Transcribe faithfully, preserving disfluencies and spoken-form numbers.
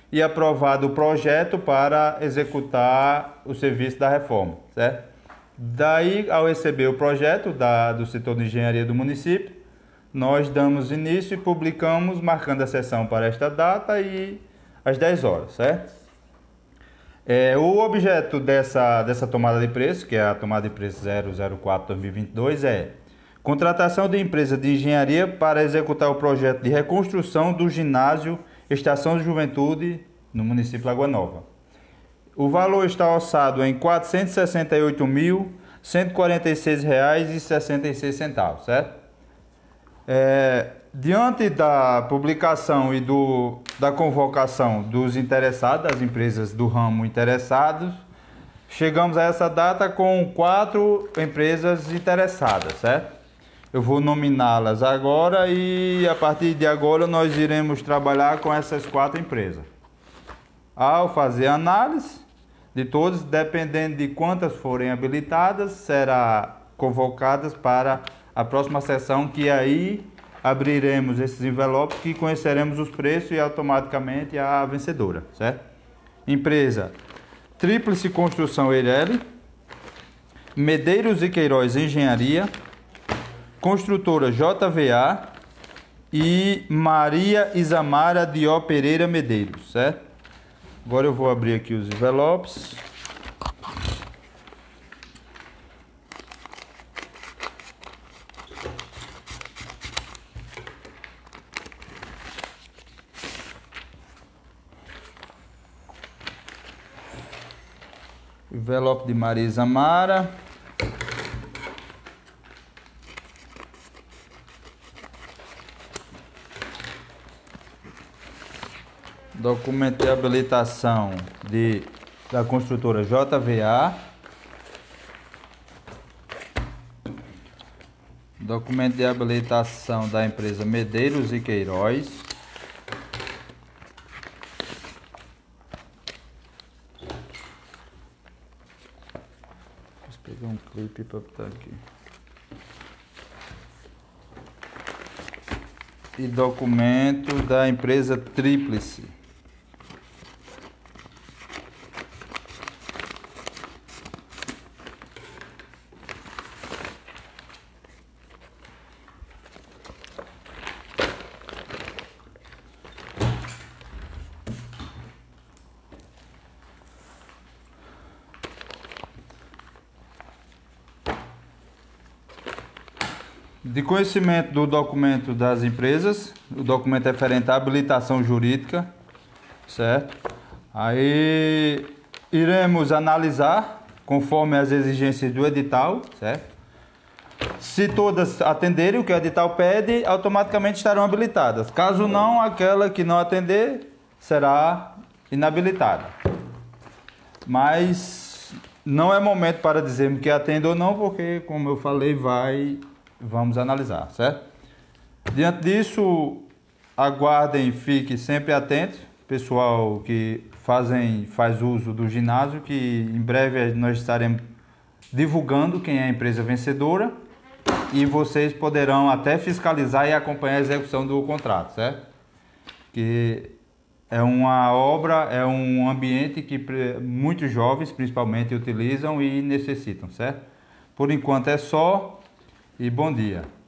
e aprovado o projeto para executar o serviço da reforma, certo? Daí, ao receber o projeto da, do setor de engenharia do município, nós damos início e publicamos, marcando a sessão para esta data e às dez horas, certo? É, o objeto dessa, dessa tomada de preço, que é a tomada de preço zero zero quatro barra dois mil e vinte e dois, é contratação de empresa de engenharia para executar o projeto de reconstrução do ginásio Estação de Juventude no município de Lagoa Nova. O valor está orçado em quatrocentos e sessenta e oito mil, cento e quarenta e seis reais e sessenta e seis centavos, certo? É, diante da publicação e do, da convocação dos interessados, das empresas do ramo interessados, chegamos a essa data com quatro empresas interessadas, certo? Eu vou nominá-las agora e a partir de agora nós iremos trabalhar com essas quatro empresas. Ao fazer a análise de todas, dependendo de quantas forem habilitadas, será convocadas para a próxima sessão, que aí abriremos esses envelopes que conheceremos os preços e automaticamente a vencedora, certo? Empresa Tríplice Construção Eireli, Medeiros e Queiroz Engenharia, Construtora J V A e Maria Isamara Dió Pereira Medeiros, certo? Agora eu vou abrir aqui os envelopes. Envelope de Maria Isamara. Documento de habilitação de, da construtora J V A. Documento de habilitação da empresa Medeiros e Queiroz. Vou pegar um clipe para botar aqui. E documento da empresa Tríplice. De conhecimento do documento das empresas, o documento referente à habilitação jurídica, certo? Aí iremos analisar conforme as exigências do edital, certo? Se todas atenderem o que o edital pede, automaticamente estarão habilitadas. Caso não, aquela que não atender será inabilitada. Mas não é momento para dizermos que atende ou não, porque, como eu falei, vai... Vamos analisar, certo? Diante disso, aguardem, fiquem sempre atentos, pessoal que fazem, faz uso do ginásio, que em breve nós estaremos divulgando quem é a empresa vencedora e vocês poderão até fiscalizar e acompanhar a execução do contrato, certo? Que é uma obra, é um ambiente que muitos jovens, principalmente, utilizam e necessitam, certo? Por enquanto é só. E bom dia.